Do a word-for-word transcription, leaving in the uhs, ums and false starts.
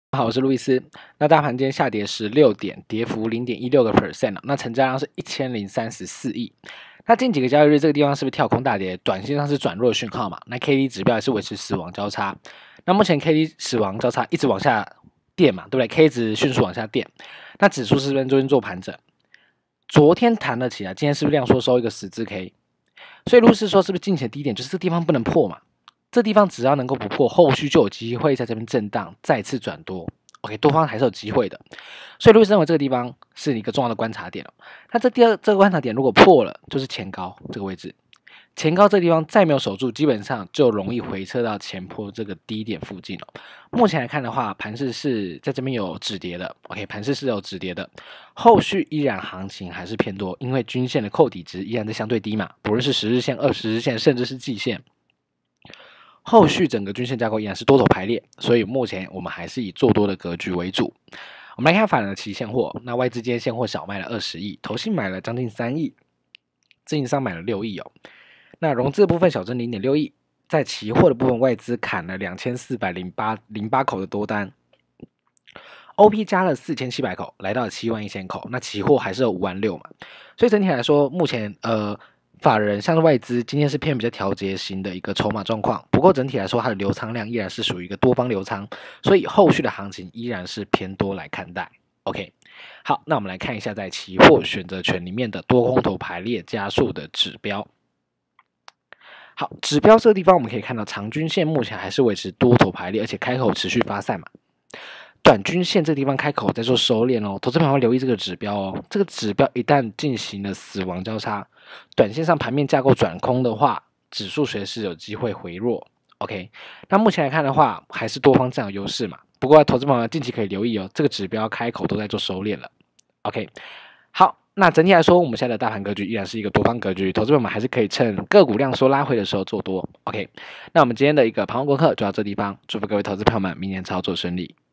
好，我是路易斯。那大盘今天下跌十六点，跌幅零点一六个 percent 那成交量是一千零三十四亿。那近几个交易日这个地方是不是跳空大跌？短线上是转弱讯号嘛？那 K D 指标也是维持死亡交叉。那目前 K D 死亡交叉一直往下垫嘛，对不对 ？K 值迅速往下垫。那指数是不是昨天做盘整？昨天弹了起来，今天是不是量缩收一个十字 K？ 所以如果是说是不是近期的低点就是这个地方不能破嘛？这地方只要能够不破，后续就有机会在这边震荡再次转多。OK， 多方还是有机会的。所以路易斯认为这个地方是一个重要的观察点哦。那这第二这个观察点如果破了，就是前高这个位置。前高这个地方再没有守住，基本上就容易回撤到前波这个低点附近哦。目前来看的话，盘势是在这边有止跌的。OK， 盘势是有止跌的，后续依然行情还是偏多，因为均线的扣底值依然在相对低嘛，不论是十日线、二十日线，甚至是季线。后续整个均线架构依然是多头排列，所以目前我们还是以做多的格局为主。我们来看反而期现货，那外资今天现货小卖了二十亿，投信买了将近三亿，自营商买了六亿哦。那融资的部分小增零点六亿，在期货的部分外资砍了两千四百零八零八口的多单 ，O P 加了四千七百口，来到七万一千口，那期货还是有五万六嘛，所以整体来说，目前呃。法人像是外资，今天是偏比较调节型的一个筹码状况，不过整体来说，它的流仓量依然是属于一个多方流仓，所以后续的行情依然是偏多来看待。OK， 好，那我们来看一下在期货选择权里面的多空头排列加速的指标。好，指标这个地方我们可以看到，长均线目前还是维持多头排列，而且开口持续发散嘛。短均线这个地方开口在做收敛哦，投资朋友要留意这个指标哦。这个指标一旦进行了死亡交叉，短线上盘面架构转空的话，指数随时有机会回弱。OK， 那目前来看的话，还是多方占有优势嘛。不过投资朋友近期可以留意哦，这个指标开口都在做收敛了。OK， 好，那整体来说，我们现在的大盘格局依然是一个多方格局，投资朋友们还是可以趁个股量缩拉回的时候做多。OK， 那我们今天的一个盘后功课就到这地方，祝福各位投资朋友们明年操作顺利。